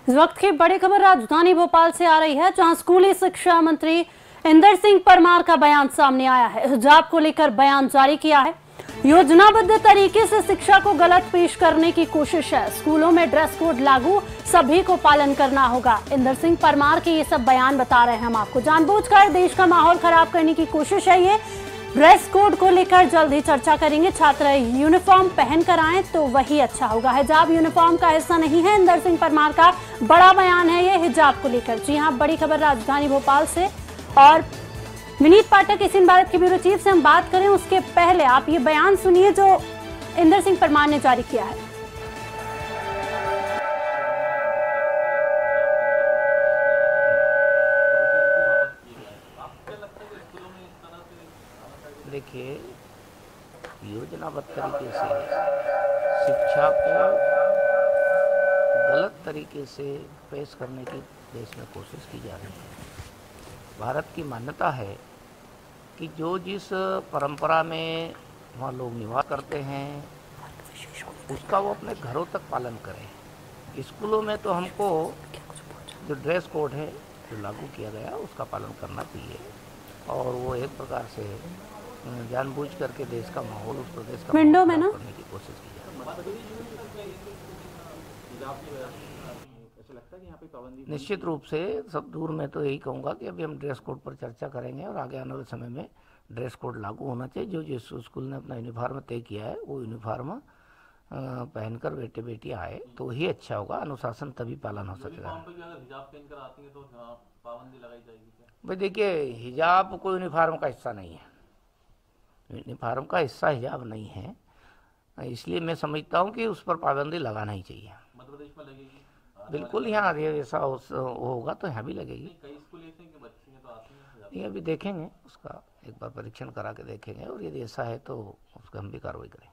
इस वक्त की बड़ी खबर राजधानी भोपाल से आ रही है, जहां स्कूली शिक्षा मंत्री इंदर सिंह परमार का बयान सामने आया है। हिजाब को लेकर बयान जारी किया है। योजनाबद्ध तरीके से शिक्षा को गलत पेश करने की कोशिश है। स्कूलों में ड्रेस कोड लागू, सभी को पालन करना होगा। इंदर सिंह परमार के ये सब बयान बता रहे हैं हम आपको। जानबूझकर देश का माहौल खराब करने की कोशिश है ये। ड्रेस कोड को लेकर जल्द ही चर्चा करेंगे। छात्र यूनिफॉर्म पहन कर आए तो वही अच्छा होगा। हिजाब यूनिफॉर्म का हिस्सा नहीं है। इंदर सिंह परमार का बड़ा बयान है ये हिजाब को लेकर। जी हां, बड़ी खबर राजधानी भोपाल से। और विनीत पाठक इस भारत के ब्यूरो चीफ से हम बात करें उसके पहले आप ये बयान सुनिए जो इंदर सिंह परमार ने जारी किया है। देखिए, योजनाबद्ध तरीके से शिक्षा को गलत तरीके से पेश करने की देश में कोशिश की जा रही है। भारत की मान्यता है कि जो जिस परंपरा में वहाँ लोग निवास करते हैं उसका वो अपने घरों तक पालन करें। स्कूलों में तो हमको जो ड्रेस कोड है जो लागू किया गया उसका पालन करना चाहिए, और वो एक प्रकार से जानबूझ करके देश का माहौल, उस प्रदेश का विंडो में ना करने की कोशिश की जाती है। निश्चित रूप से सब दूर में तो यही कहूँगा कि अभी हम ड्रेस कोड पर चर्चा करेंगे और आगे आने वाले समय में ड्रेस कोड लागू होना चाहिए। जो जिस स्कूल ने अपना यूनिफॉर्म तय किया है वो यूनिफॉर्म पहनकर बेटे बेटी आए तो ही अच्छा होगा। अनुशासन तभी पालन हो सकेगा। हिजाब पहनकर आती है तो पाबंदी लगाई जाएगी क्या? भाई देखिए, हिजाब कोई यूनिफॉर्म का हिस्सा नहीं है। यूनिफॉर्म का हिस्सा हिजाब नहीं है, इसलिए मैं समझता हूँ कि उस पर पाबंदी लगाना ही चाहिए। मध्य प्रदेश में लगेगी? बिल्कुल, यहाँ ऐसा होगा तो यहाँ भी लगेगी। कई स्कूल ऐसे हैं कि बच्चियाँ तो आती हैं। ये अभी देखेंगे, उसका एक बार परीक्षण करा के देखेंगे, और यदि ऐसा है तो उसका हम भी कार्रवाई करेंगे।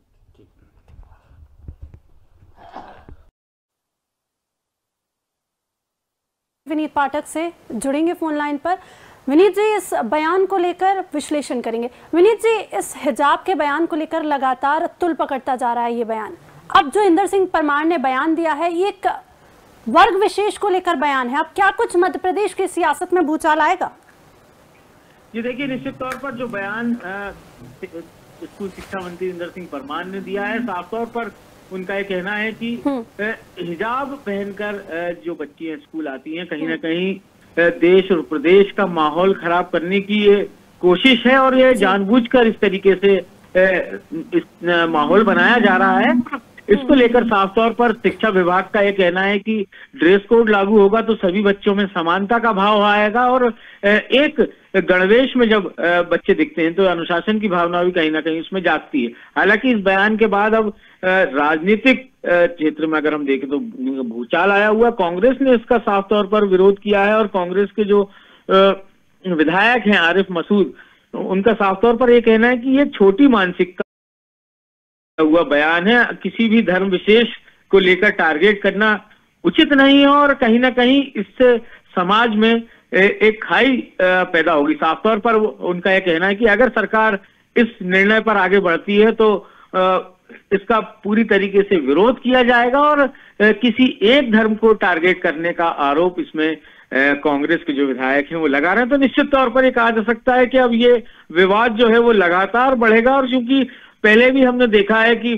विनीत पाठक से जुड़ेंगे फोन लाइन पर। विनीत जी, इस बयान को लेकर विश्लेषण करेंगे। विनीत जी, इस हिजाब के बयान को लेकर लगातार तुल पकड़ता जा रहा है ये बयान। अब जो इंदर सिंह परमार ने बयान दिया है ये एक वर्ग विशेष को लेकर बयान है। अब क्या कुछ मध्य प्रदेश की सियासत में भूचाल आएगा? जी देखिए, निश्चित तौर पर जो बयान स्कूल शिक्षा मंत्री इंदर सिंह परमार ने दिया है, साफ तौर पर उनका ये कहना है कि हिजाब पहनकर जो बच्चियां स्कूल आती हैं कहीं ना कहीं देश और प्रदेश का माहौल खराब करने की ये कोशिश है, और ये जानबूझकर इस तरीके से इस माहौल बनाया जा रहा है। इसको लेकर साफ तौर पर शिक्षा विभाग का ये कहना है कि ड्रेस कोड लागू होगा तो सभी बच्चों में समानता का भाव आएगा, और एक गणवेश में जब बच्चे दिखते हैं तो अनुशासन की भावना भी कहीं ना कहीं उसमें जागती है। हालांकि इस बयान के बाद अब राजनीतिक क्षेत्र में अगर हम देखें तो भूचाल आया हुआ। कांग्रेस ने इसका साफ तौर पर विरोध किया है, और कांग्रेस के जो विधायक हैं आरिफ मसूद, उनका साफ तौर पर यह कहना है कि ये छोटी मानसिकता हुआ बयान है। किसी भी धर्म विशेष को लेकर टारगेट करना उचित नहीं है, और कहीं ना कहीं इससे समाज में एक खाई पैदा होगी। साफ तौर पर उनका यह कहना है कि अगर सरकार इस निर्णय पर आगे बढ़ती है तो इसका पूरी तरीके से विरोध किया जाएगा, और किसी एक धर्म को टारगेट करने का आरोप इसमें कांग्रेस के जो विधायक हैं वो लगा रहे हैं। तो निश्चित तौर पर ये कहा जा सकता है कि अब ये विवाद जो है वो लगातार बढ़ेगा, और चूंकि पहले भी हमने देखा है कि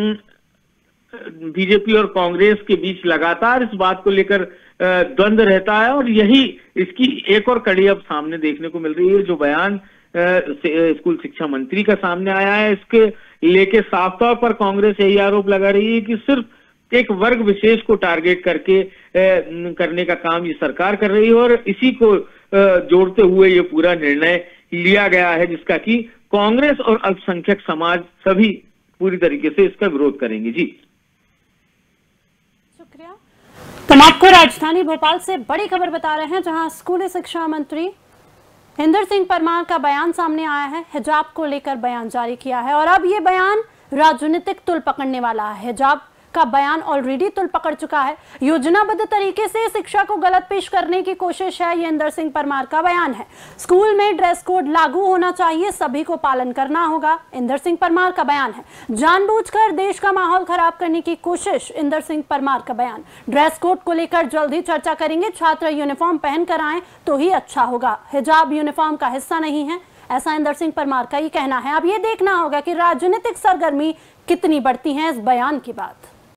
बीजेपी और कांग्रेस के बीच लगातार इस बात को लेकर द्वंद्व रहता है, और यही इसकी एक और कड़ी अब सामने देखने को मिल रही है। जो बयान स्कूल शिक्षा मंत्री का सामने आया है, इसके लेके साफ तौर पर कांग्रेस यही आरोप लगा रही है कि सिर्फ एक वर्ग विशेष को टारगेट करके करने का काम ये सरकार कर रही है, और इसी को जोड़ते हुए ये पूरा निर्णय लिया गया है, जिसका कि कांग्रेस और अल्पसंख्यक समाज सभी पूरी तरीके से इसका विरोध करेंगे। जी शुक्रिया। तो आपको राजधानी भोपाल से बड़ी खबर बता रहे हैं, जहां स्कूली शिक्षा मंत्री इंदर सिंह परमार का बयान सामने आया है। हिजाब को लेकर बयान जारी किया है, और अब ये बयान राजनीतिक तुल पकड़ने वाला है। हिजाब का बयान ऑलरेडी तुल पकड़ चुका है। योजनाबद्ध तरीके से शिक्षा को गलत पेश करने की कोशिश है, ये इंदर सिंह परमार का बयान है। स्कूल में ड्रेस कोड लागू होना चाहिए, सभी को पालन करना होगा, इंदर सिंह परमार का बयान है। जानबूझकर देश का माहौल खराब करने की कोशिश, इंदर सिंह परमार का बयान। ड्रेस कोड को लेकर जल्द ही चर्चा करेंगे, छात्र यूनिफॉर्म पहनकर आएं तो ही अच्छा होगा, हिजाब यूनिफॉर्म का हिस्सा नहीं है, ऐसा इंदर सिंह परमार का ही कहना है। अब ये देखना होगा कि राजनीतिक सरगर्मी कितनी बढ़ती है इस बयान के बाद।